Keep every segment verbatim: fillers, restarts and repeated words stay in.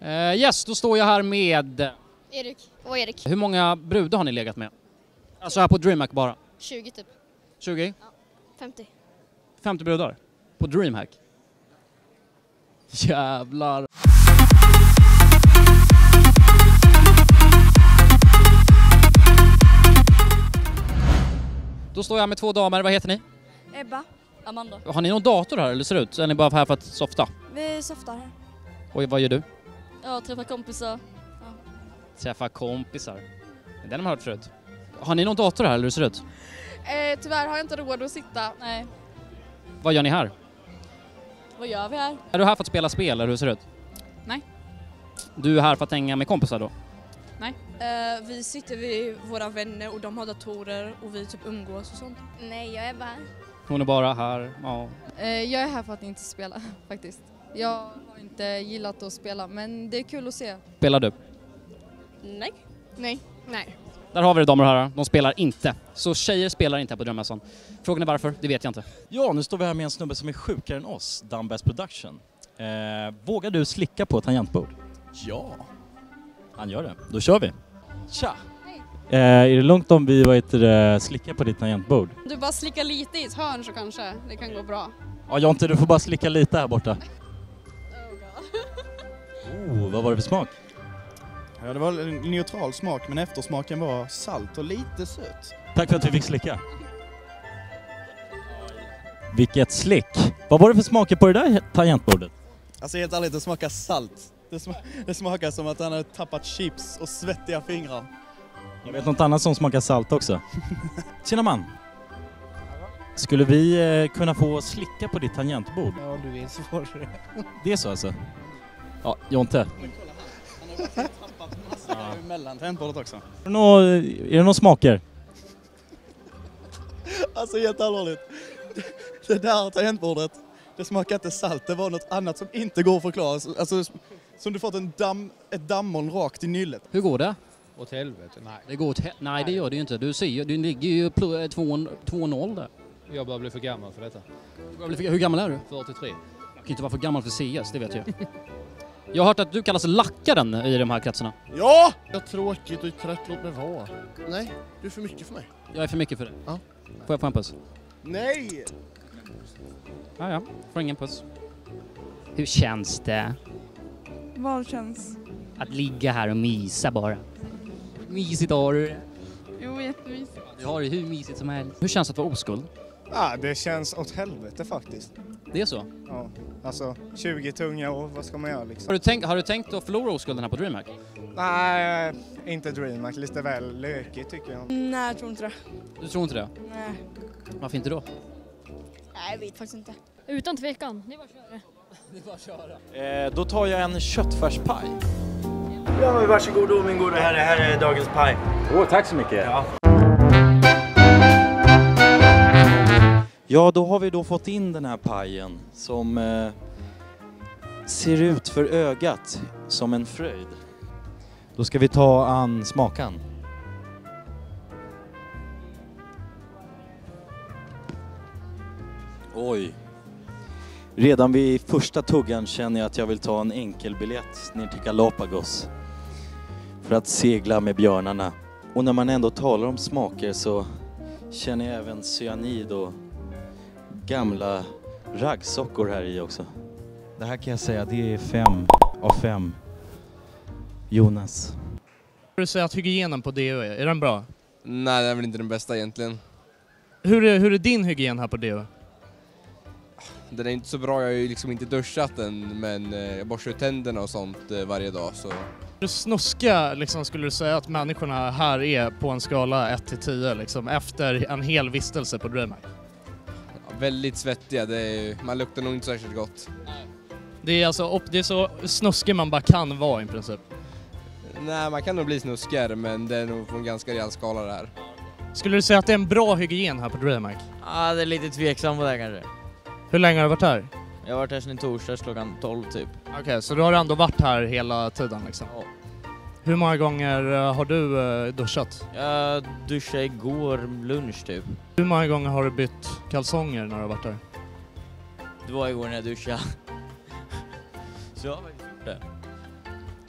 Uh, yes, då står jag här med... Erik och Erik. Hur många brudar har ni legat med? Alltså här på DreamHack bara? tjugo typ. tjugo? Ja, femtio. femtio brudar? På DreamHack? Jävlar! Då står jag med två damer, vad heter ni? Ebba. Amanda. Har ni någon dator här eller ser det ut? Så är ni bara här för att softa? Vi softar här. Och vad gör du? Ja, träffa kompisar. Ja. Träffa kompisar. Den har man hört förut. Har ni någon dator här eller hur ser det ut? Eh, tyvärr har jag inte råd att sitta. Nej. Vad gör ni här? Vad gör vi här? Är du här för att spela spel eller hur ser det ut? Nej. Du är här för att hänga med kompisar då? Nej. Uh, vi sitter vid våra vänner och de har datorer och vi typ umgås och sånt. Nej, jag är bara här. Hon är bara här, ja. Uh, jag är här för att inte spela faktiskt. Jag har inte gillat att spela, men det är kul att se. Spelar du? Nej. Nej. Nej. Där har vi det, damer och herrar. De spelar inte. Så tjejer spelar inte här på Drömmässan. Frågan är varför, det vet jag inte. Ja, nu står vi här med en snubbe som är sjukare än oss, Dumbass Production. Eh, vågar du slicka på ett tangentbord? Ja. Han gör det. Då kör vi. Tja! Eh, är det lugnt om vi vad heter det, slickar på ditt tangentbord? Du bara slickar lite i ett hörn så kanske det kan gå bra. Ja, Jonte, du får bara slicka lite här borta. Oh, vad var det för smak? Ja, det var en neutral smak, men eftersmaken var salt och lite söt. Tack för att vi fick slicka. Vilket slick! Vad var det för smaker på det där tangentbordet? Alltså helt ärligt, det smakar salt. Det, sm- det smakar som att han har tappat chips och svettiga fingrar. Jag vet något annat som smakar salt också. Tjena man! Skulle vi eh, kunna få slicka på ditt tangentbord? Ja, du vill så får du det. Det är så alltså? Ja, Jonte. Men kolla här, han har verkligen tappat massa mellan tangentbordet också. Är det några, är det några smaker? Alltså helt allvarligt. Det där tangentbordet, det smakar inte salt. Det var något annat som inte går att förklara. Alltså som du fått en damm, ett dammoln rakt i nyllet. Hur går det? Åt helvete, nej. Det går åt he- Nej, det gör det ju inte. Du ser ju, du ligger ju två noll där. Jag börjar bli för gammal för detta. Hur gammal är du? fyrtiotre. Jag kan inte vara för gammal för C S, det vet jag. Jag har hört att du kallas lackaren i de här kretsarna. Ja! Jag är tråkigt och trött, låt mig vara. Nej, du är för mycket för mig. Jag är för mycket för det. Ja. Får jag få en puss? Nej! Ja, ja. Får ingen puss. Hur känns det? Vad känns? Att ligga här och mysa bara. Mysigt har du det. Jo, jättemysigt. Du har det hur mysigt som helst. Hur känns det att vara oskuld? Ja, det känns åt helvete faktiskt. Det är så? Ja, alltså tjugo tunga år, vad ska man göra liksom? Har du tänkt, har du tänkt att förlora oskulden här på DreamHack? Nej, inte DreamHack, lite väl lökigt tycker jag. Nej, jag tror inte det. Du tror inte det? Nej. Varför inte då? Nej, jag vet faktiskt inte. Utan tvekan, det var köra. Det är bara att köra. Eh, då tar jag en köttfärspaj. Ja, men varsågod min goda herre, här är dagens paj. Åh, oh, tack så mycket. Ja. Ja, då har vi då fått in den här pajen som eh, ser ut för ögat som en fröjd. Då ska vi ta an smakan. Oj. Redan vid första tuggan känner jag att jag vill ta en enkelbiljett ner till Galapagos för att segla med björnarna. Och när man ändå talar om smaker så känner jag även cyanid och gamla raggsockor här i också. Det här kan jag säga, det är fem av fem. Jonas. Du säger att hygienen på D O är, är den bra? Nej, det är väl inte den bästa egentligen. Hur är, hur är din hygien här på D O? Den är inte så bra, jag har ju liksom inte duschat den, men jag borstar tänderna och sånt varje dag. Så. Hur snuska liksom, skulle du säga att människorna här är på en skala ett till tio liksom, efter en hel vistelse på DreamHack? Ja, väldigt svettiga, det är, man luktar nog inte särskilt gott. Det är, alltså, det är så snuskig man bara kan vara i princip. Nej, man kan nog bli snuskigare, men det är nog på en ganska rejäl skala det här. Skulle du säga att det är en bra hygien här på DreamHack? Ja, det är lite tveksam på det kanske. Hur länge har du varit här? Jag har varit här sedan i torsdags klockan tolv typ. Okej, okay, så du har ändå varit här hela tiden liksom? Ja. Hur många gånger har du duschat? Jag duschade igår lunch typ. Hur många gånger har du bytt kalsonger när du har varit här? Det var igår när jag duschade. Så jag har faktiskt gjort det.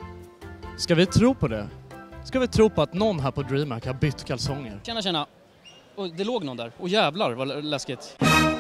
Ska vi tro på det? Ska vi tro på att någon här på DreamHack har bytt kalsonger? Tjena, tjena. Och det låg någon där. Och jävlar vad läskigt.